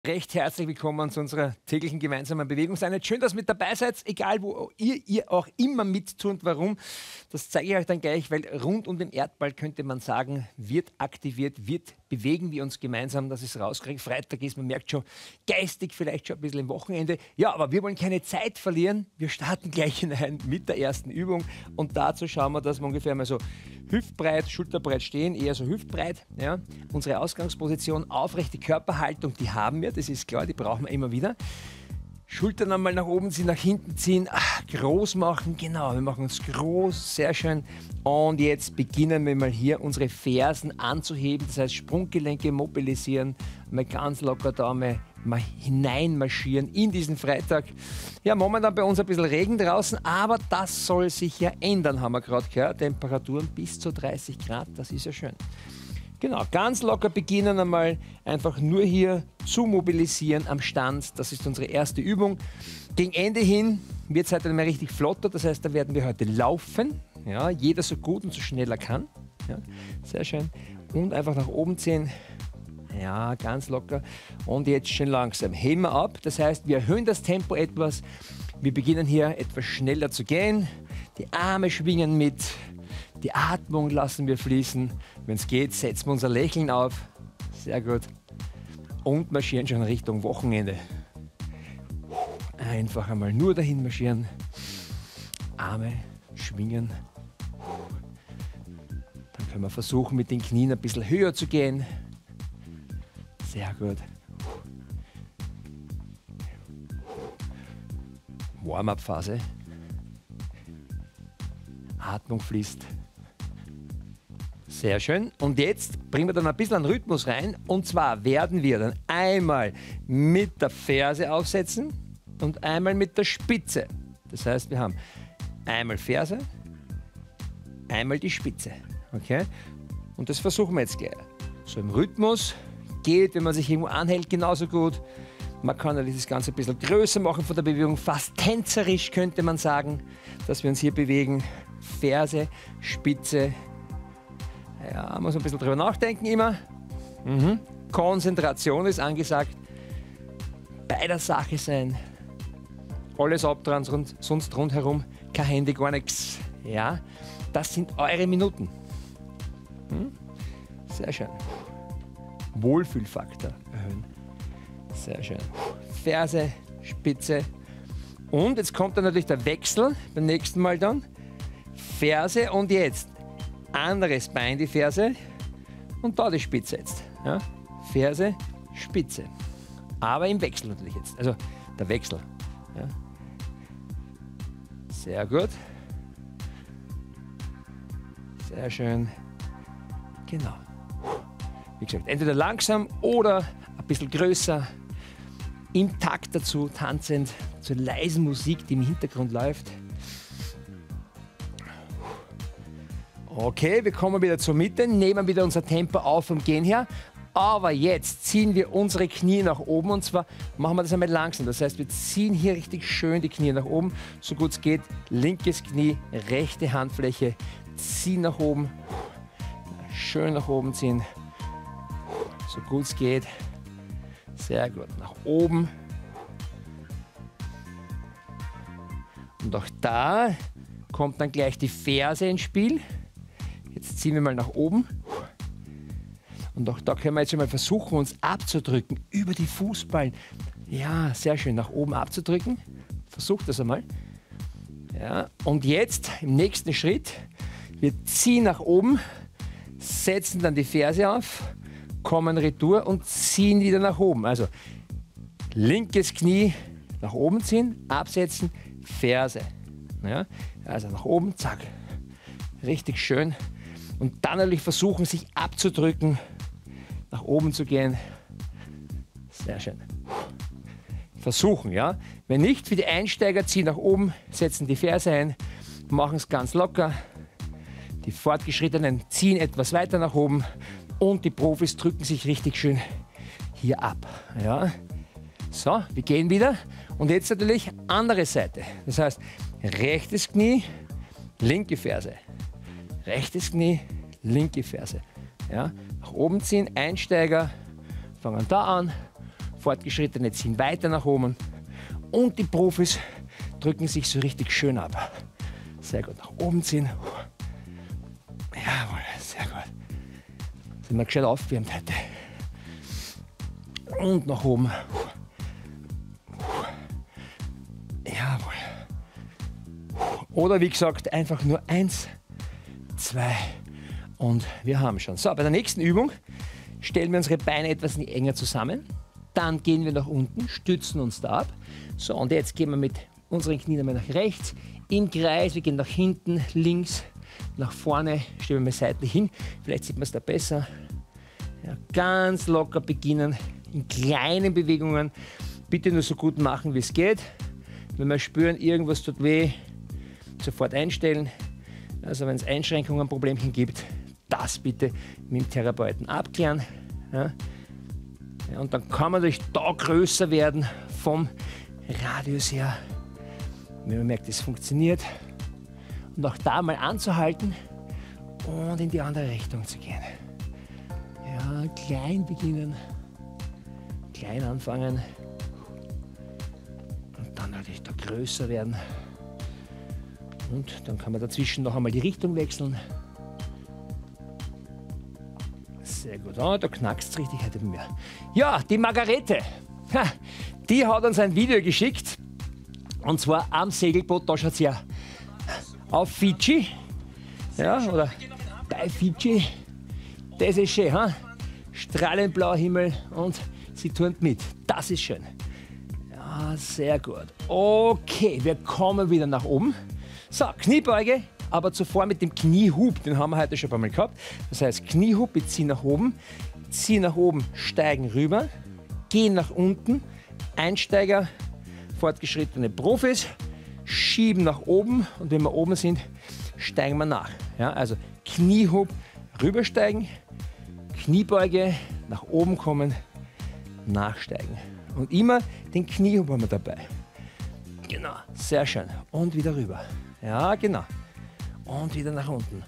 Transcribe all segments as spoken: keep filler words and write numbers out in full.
Recht herzlich willkommen zu unserer täglichen gemeinsamen Bewegungseinheit. Schön, dass ihr mit dabei seid, egal wo ihr, ihr auch immer mittut. Warum? Das zeige ich euch dann gleich, weil rund um den Erdball könnte man sagen, wird aktiviert, wird bewegen wir uns gemeinsam, dass es rauskriegt. Freitag ist, man merkt schon, geistig vielleicht schon ein bisschen im Wochenende. Ja, aber wir wollen keine Zeit verlieren. Wir starten gleich hinein mit der ersten Übung und dazu schauen wir, dass wir ungefähr mal so hüftbreit, schulterbreit stehen, eher so hüftbreit. Ja. Unsere Ausgangsposition, aufrechte Körperhaltung, die haben wir, das ist klar, die brauchen wir immer wieder. Schultern einmal nach oben ziehen, nach hinten ziehen, ach, groß machen, genau, wir machen uns groß, sehr schön. Und jetzt beginnen wir mal hier unsere Fersen anzuheben, das heißt Sprunggelenke mobilisieren, mal ganz locker da mal, mal hineinmarschieren in diesen Freitag. Ja, momentan bei uns ein bisschen Regen draußen, aber das soll sich ja ändern, haben wir gerade gehört. Temperaturen bis zu dreißig Grad, das ist ja schön. Genau, ganz locker beginnen einmal, einfach nur hier zu mobilisieren am Stand. Das ist unsere erste Übung. Gegen Ende hin wird es heute einmal richtig flotter, das heißt, da werden wir heute laufen. Ja, jeder so gut und so schnell er kann. Ja, sehr schön. Und einfach nach oben ziehen. Ja, ganz locker. Und jetzt schön langsam. Heben wir ab, das heißt, wir erhöhen das Tempo etwas. Wir beginnen hier etwas schneller zu gehen. Die Arme schwingen mit. Die Atmung lassen wir fließen. Wenn es geht, setzen wir unser Lächeln auf. Sehr gut. Und marschieren schon Richtung Wochenende. Einfach einmal nur dahin marschieren. Arme schwingen. Dann können wir versuchen, mit den Knien ein bisschen höher zu gehen. Sehr gut. Warm-up-Phase. Atmung fließt. Sehr schön. Und jetzt bringen wir dann ein bisschen einen Rhythmus rein. Und zwar werden wir dann einmal mit der Ferse aufsetzen und einmal mit der Spitze. Das heißt, wir haben einmal Ferse, einmal die Spitze. Okay? Und das versuchen wir jetzt gleich. So im Rhythmus geht, wenn man sich irgendwo anhält, genauso gut. Man kann natürlich das Ganze ein bisschen größer machen von der Bewegung, fast tänzerisch könnte man sagen, dass wir uns hier bewegen. Ferse, Spitze. Ja, muss ein bisschen drüber nachdenken immer. Mhm. Konzentration ist angesagt. Bei der Sache sein. Alles abdran, sonst rundherum kein Handy, gar nichts. Ja, das sind eure Minuten. Hm? Sehr schön. Wohlfühlfaktor erhöhen. Sehr schön. Ferse, Spitze. Und jetzt kommt dann natürlich der Wechsel beim nächsten Mal dann. Ferse und jetzt anderes Bein die Ferse und da die Spitze jetzt. Ja? Ferse, Spitze. Aber im Wechsel natürlich jetzt. Also der Wechsel. Ja? Sehr gut. Sehr schön. Genau. Wie gesagt, entweder langsam oder ein bisschen größer. Im Takt dazu, tanzend, zur leisen Musik, die im Hintergrund läuft. Okay, wir kommen wieder zur Mitte, nehmen wieder unser Tempo auf vom Gehen her. Aber jetzt ziehen wir unsere Knie nach oben und zwar machen wir das einmal langsam. Das heißt, wir ziehen hier richtig schön die Knie nach oben, so gut es geht. Linkes Knie, rechte Handfläche, ziehen nach oben. Schön nach oben ziehen, so gut es geht. Sehr gut, nach oben. Und auch da kommt dann gleich die Ferse ins Spiel. Jetzt ziehen wir mal nach oben. Und auch da können wir jetzt schon mal versuchen, uns abzudrücken über die Fußballen. Ja, sehr schön, nach oben abzudrücken. Versucht das einmal. Ja, und jetzt im nächsten Schritt, wir ziehen nach oben, setzen dann die Ferse auf, kommen retour und ziehen wieder nach oben. Also linkes Knie nach oben ziehen, absetzen, Ferse. Ja, also nach oben, zack. Richtig schön. Und dann natürlich versuchen, sich abzudrücken, nach oben zu gehen. Sehr schön. Versuchen, ja. Wenn nicht, für die Einsteiger ziehen nach oben, setzen die Ferse ein, machen es ganz locker. Die Fortgeschrittenen ziehen etwas weiter nach oben und die Profis drücken sich richtig schön hier ab. Ja. So, wir gehen wieder. Und jetzt natürlich andere Seite. Das heißt, rechtes Knie, linke Ferse. Rechtes Knie, linke Ferse. Ja, nach oben ziehen, Einsteiger, fangen da an, Fortgeschrittene ziehen weiter nach oben. Und die Profis drücken sich so richtig schön ab. Sehr gut, nach oben ziehen. Jawohl, sehr gut. Sind wir gescheit aufgewärmt heute. Und nach oben. Jawohl. Oder wie gesagt, einfach nur eins, zwei und wir haben schon. So, bei der nächsten Übung stellen wir unsere Beine etwas enger zusammen. Dann gehen wir nach unten, stützen uns da ab. So, und jetzt gehen wir mit unseren Knien einmal nach rechts, im Kreis. Wir gehen nach hinten, links, nach vorne, stellen wir mal seitlich hin. Vielleicht sieht man es da besser. Ja, ganz locker beginnen, in kleinen Bewegungen. Bitte nur so gut machen, wie es geht. Wenn wir spüren, irgendwas tut weh, sofort einstellen. Also wenn es Einschränkungen, Problemchen gibt, das bitte mit dem Therapeuten abklären. Ja. Ja, und dann kann man natürlich da größer werden vom Radius her. Wenn man merkt, es funktioniert. Und auch da mal anzuhalten und in die andere Richtung zu gehen. Ja, klein beginnen, klein anfangen und dann natürlich da größer werden. Und dann kann man dazwischen noch einmal die Richtung wechseln. Sehr gut. Oh, da knackst es richtig heute bei mir. Ja, die Margarete, ha, die hat uns ein Video geschickt. Und zwar am Segelboot, da schaut sie ja auf Fidschi. Ja, oder bei Fidschi. Das ist schön, ha? Strahlend blauer Himmel und sie turnt mit. Das ist schön. Ja, sehr gut. Okay, wir kommen wieder nach oben. So, Kniebeuge, aber zuvor mit dem Kniehub, den haben wir heute schon einmal gehabt. Das heißt, Kniehub, wir ziehen nach oben, ziehen nach oben, steigen rüber, gehen nach unten, Einsteiger, fortgeschrittene Profis, schieben nach oben und wenn wir oben sind, steigen wir nach. Ja, also Kniehub, rübersteigen, Kniebeuge, nach oben kommen, nachsteigen. Und immer den Kniehub haben wir dabei. Genau, sehr schön. Und wieder rüber. Ja, genau. Und wieder nach unten.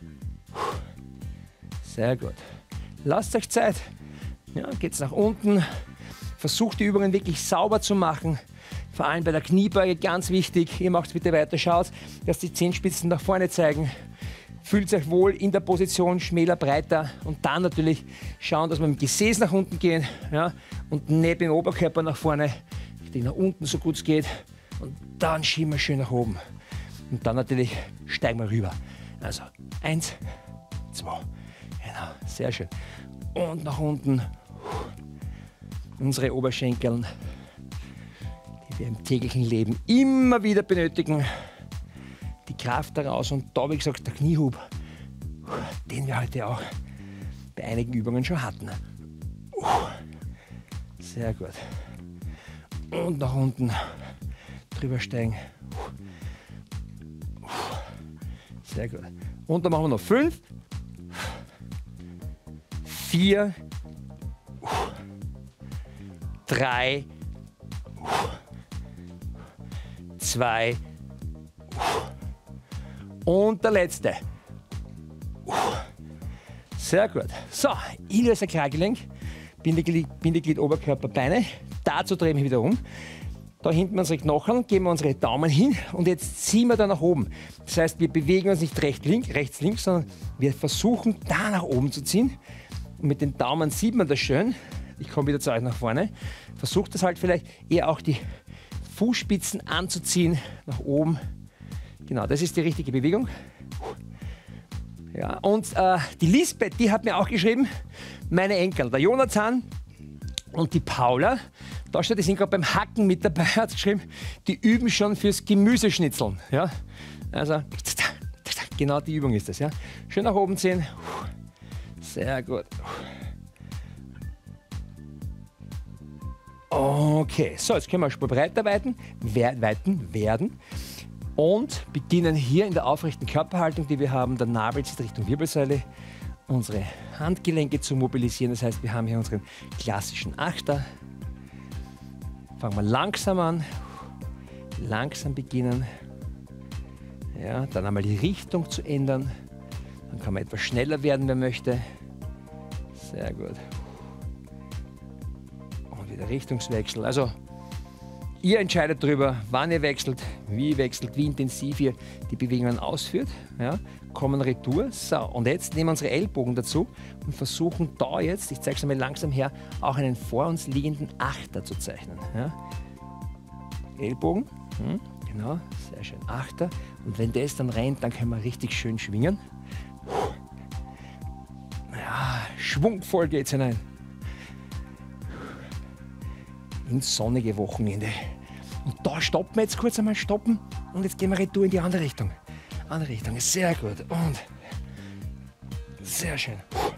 Sehr gut. Lasst euch Zeit. Ja, geht's nach unten. Versucht die Übungen wirklich sauber zu machen. Vor allem bei der Kniebeuge ganz wichtig. Ihr macht bitte weiter. Schaut, dass die Zehenspitzen nach vorne zeigen. Fühlt euch wohl in der Position, schmäler, breiter. Und dann natürlich schauen, dass wir mit dem Gesäß nach unten gehen. Ja, und nicht den Oberkörper nach vorne. Richtig nach unten, so gut es geht. Und dann schieben wir schön nach oben. Und dann natürlich steigen wir rüber. Also eins, zwei, genau, sehr schön. Und nach unten unsere Oberschenkel, die wir im täglichen Leben immer wieder benötigen. Die Kraft daraus und da, wie gesagt, der Kniehub, den wir heute auch bei einigen Übungen schon hatten. Sehr gut. Und nach unten drüber steigen. Sehr gut. Und dann machen wir noch fünf, vier, drei, zwei und der letzte. Sehr gut. So, Iliosakralgelenk, Bindeglied, Bindeglied, Oberkörper, Beine. Dazu drehen wir wieder um. Da hinten unsere Knochen, geben wir unsere Daumen hin und jetzt ziehen wir da nach oben. Das heißt, wir bewegen uns nicht rechts, links, rechts, links, sondern wir versuchen da nach oben zu ziehen. Und mit den Daumen sieht man das schön. Ich komme wieder zu euch nach vorne. Versucht das halt vielleicht eher auch die Fußspitzen anzuziehen, nach oben. Genau, das ist die richtige Bewegung. Ja, und äh, die Lisbeth, die hat mir auch geschrieben, meine Enkel, der Jonathan und die Paula, da steht, die sind gerade beim Hacken mit dabei, hat geschrieben, die üben schon fürs Gemüseschnitzeln. Ja? Also, genau die Übung ist das. Ja? Schön nach oben ziehen. Sehr gut. Okay, so, jetzt können wir Spur breiter weiten, weiten werden und beginnen hier in der aufrechten Körperhaltung, die wir haben. Der Nabel zieht Richtung Wirbelsäule, unsere Handgelenke zu mobilisieren. Das heißt, wir haben hier unseren klassischen Achter. Fangen wir langsam an, langsam beginnen. Ja, dann einmal die Richtung zu ändern. Dann kann man etwas schneller werden, wer möchte. Sehr gut. Und wieder wieder Richtungswechsel. Also ihr entscheidet darüber, wann ihr wechselt, wie ihr wechselt, wie intensiv ihr die Bewegungen ausführt. Ja, kommen Retour. So, und jetzt nehmen wir unsere Ellbogen dazu und versuchen da jetzt, ich zeige es einmal langsam her, auch einen vor uns liegenden Achter zu zeichnen. Ja. Ellbogen, hm, genau, sehr schön, Achter. Und wenn das dann rennt, dann können wir richtig schön schwingen. Ja, schwungvoll geht es hinein. Ins sonnige Wochenende. Und da stoppen wir jetzt kurz einmal, stoppen. Und jetzt gehen wir retour in die andere Richtung. Andere Richtung, sehr gut. Und sehr schön.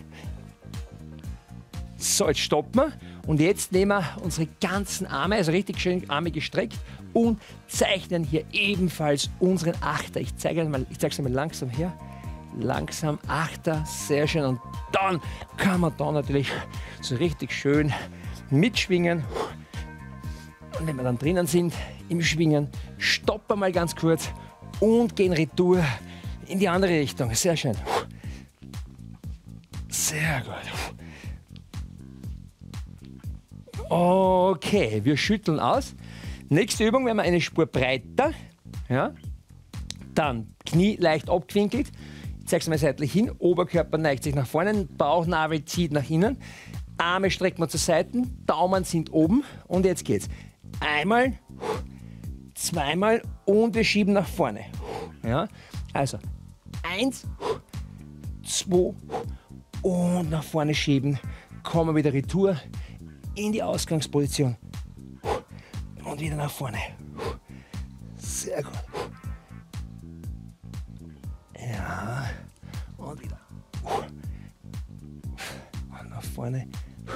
So, jetzt stoppen wir. Und jetzt nehmen wir unsere ganzen Arme, also richtig schön Arme gestreckt und zeichnen hier ebenfalls unseren Achter. Ich zeige es mal, ich zeige es mal langsam her. Langsam Achter, sehr schön. Und dann kann man da natürlich so richtig schön mitschwingen. Und wenn wir dann drinnen sind, im Schwingen, stoppen wir mal ganz kurz und gehen retour in die andere Richtung. Sehr schön. Sehr gut. Okay, wir schütteln aus. Nächste Übung, wenn wir eine Spur breiter. Ja, dann Knie leicht abgewinkelt. Ich zeige es mal seitlich hin. Oberkörper neigt sich nach vorne, Bauchnabel zieht nach innen. Arme strecken wir zur Seite, Daumen sind oben. Und jetzt geht's. Einmal, zweimal und wir schieben nach vorne. Ja, also eins, zwei und nach vorne schieben. Kommen wir wieder retour in die Ausgangsposition und wieder nach vorne. Sehr gut. Ja, und wieder. Und nach vorne.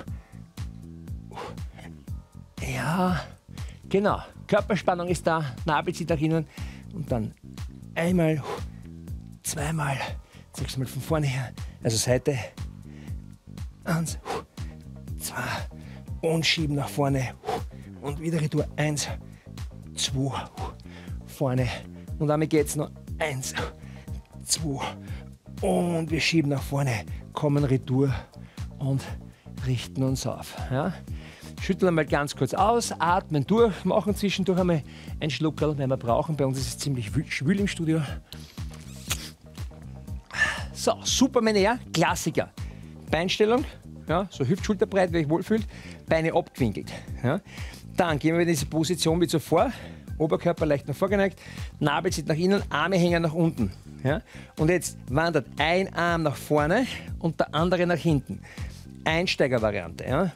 Ja, genau. Körperspannung ist da, Nabel zieht nach innen und dann einmal, zweimal, sechs Mal von vorne her, also Seite. Eins, zwei und schieben nach vorne und wieder retour. Eins, zwei, vorne und damit geht es noch. Eins, zwei und wir schieben nach vorne, kommen retour und richten uns auf. Ja? Schütteln einmal ganz kurz aus, atmen durch, machen zwischendurch einmal ein Schluckerl, wenn wir brauchen. Bei uns ist es ziemlich schwül im Studio. So, Superman Air, Klassiker. Beinstellung, ja, so Hüft-Schulterbreit, wer sich wohlfühlt, Beine abgewinkelt. Ja. Dann gehen wir in diese Position wie zuvor, Oberkörper leicht nach vorne geneigt, Nabel zieht nach innen, Arme hängen nach unten. Ja. Und jetzt wandert ein Arm nach vorne und der andere nach hinten. Einsteigervariante. Ja.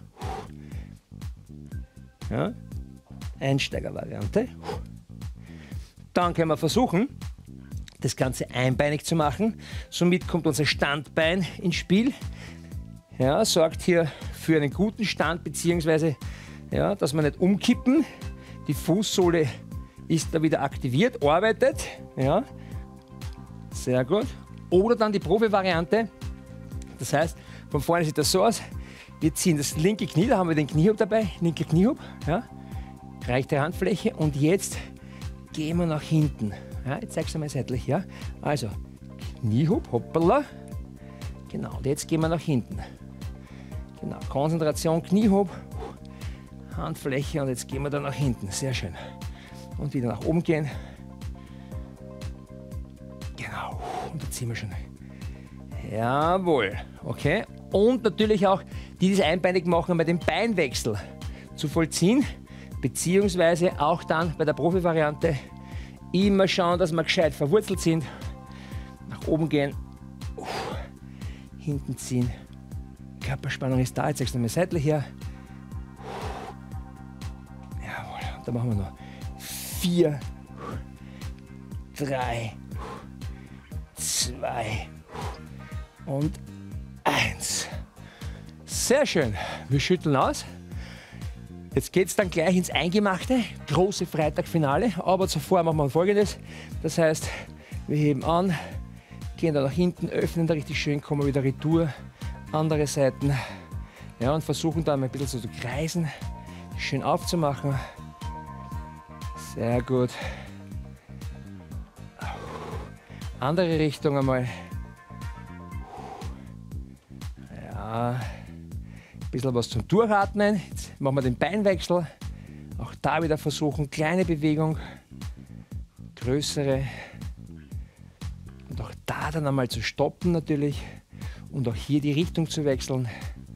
Ja. Einsteigervariante. Dann können wir versuchen, das Ganze einbeinig zu machen. Somit kommt unser Standbein ins Spiel. Ja, sorgt hier für einen guten Stand, beziehungsweise, ja, dass wir nicht umkippen. Die Fußsohle ist da wieder aktiviert, arbeitet. Ja. Sehr gut. Oder dann die Profi-Variante. Das heißt, von vorne sieht das so aus. Wir ziehen das linke Knie, da haben wir den Kniehub dabei, linke Kniehub, ja. Rechte Handfläche und jetzt gehen wir nach hinten. Ja, jetzt zeige ich es mal seitlich. Ja. Also, Kniehub, hoppala. Genau, und jetzt gehen wir nach hinten. Genau, Konzentration, Kniehub, Handfläche und jetzt gehen wir da nach hinten. Sehr schön. Und wieder nach oben gehen. Genau, und da ziehen wir schon. Jawohl, okay. Und natürlich auch, die das einbeinig machen, bei dem Beinwechsel zu vollziehen, beziehungsweise auch dann bei der Profi-Variante immer schauen, dass wir gescheit verwurzelt sind. Nach oben gehen, uh, hinten ziehen. Körperspannung ist da, jetzt zeigst du mal seitlich her. Jawohl, und da machen wir noch vier, drei, zwei und eins. Sehr schön. Wir schütteln aus. Jetzt geht es dann gleich ins Eingemachte, große Freitagfinale, aber zuvor machen wir Folgendes. Das heißt, wir heben an, gehen da nach hinten, öffnen da richtig schön, kommen wieder retour, andere Seiten. Ja, und versuchen da mal ein bisschen so zu kreisen, schön aufzumachen. Sehr gut. Andere Richtung einmal. Ja, bisschen was zum Durchatmen. Jetzt machen wir den Beinwechsel. Auch da wieder versuchen, kleine Bewegung, größere. Und auch da dann einmal zu stoppen natürlich. Und auch hier die Richtung zu wechseln.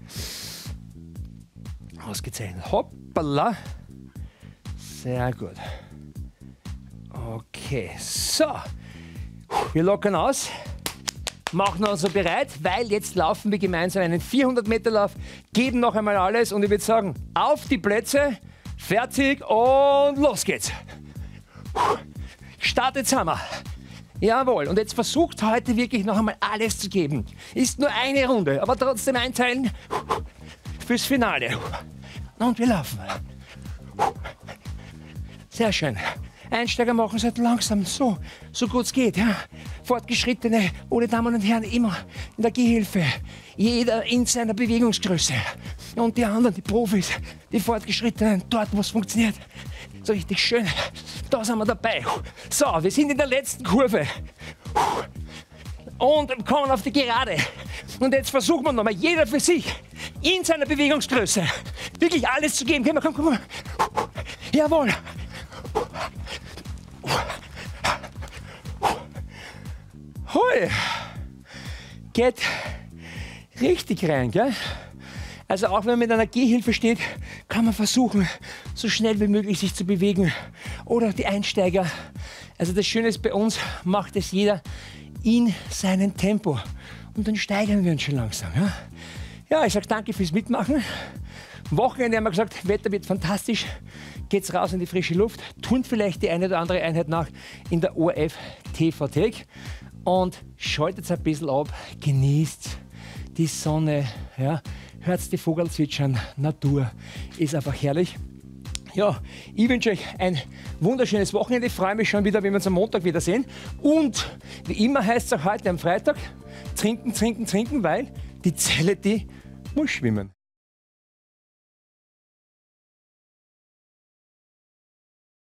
Ausgezeichnet. Hoppala. Sehr gut. Okay, so. Wir lockern aus. Machen uns so bereit, weil jetzt laufen wir gemeinsam einen vierhundert Meter Lauf, geben noch einmal alles und ich würde sagen, auf die Plätze, fertig und los geht's. Startet haben wir. Jawohl, und jetzt versucht heute wirklich noch einmal alles zu geben. Ist nur eine Runde, aber trotzdem einteilen fürs Finale. Und wir laufen. Sehr schön. Einsteiger machen es halt langsam, so, so gut es geht. Ja. Fortgeschrittene, ohne Damen und Herren, immer in der Gehhilfe. Jeder in seiner Bewegungsgröße. Und die anderen, die Profis, die Fortgeschrittenen, dort, wo es funktioniert. So richtig schön. Da sind wir dabei. So, wir sind in der letzten Kurve. Und kommen auf die Gerade. Und jetzt versuchen wir nochmal, jeder für sich, in seiner Bewegungsgröße, wirklich alles zu geben. Komm, komm, komm. Jawohl. Hui. Geht richtig rein, gell? Also auch wenn man mit einer Gehhilfe steht, kann man versuchen, so schnell wie möglich sich zu bewegen. Oder die Einsteiger. Also das Schöne ist, bei uns macht es jeder in seinem Tempo. Und dann steigern wir uns schon langsam. Ja, ja ich sage danke fürs Mitmachen. Wochenende haben wir gesagt, Wetter wird fantastisch. Geht's raus in die frische Luft, tun vielleicht die eine oder andere Einheit nach in der O R F T V-Thek und schaltet ein bisschen ab, genießt die Sonne, ja, hört die Vogel zwitschern, Natur ist einfach herrlich. Ja, ich wünsche euch ein wunderschönes Wochenende, ich freue mich schon wieder, wenn wir uns am Montag wiedersehen und wie immer heißt es auch heute am Freitag, trinken, trinken, trinken, weil die Zelle, die muss schwimmen.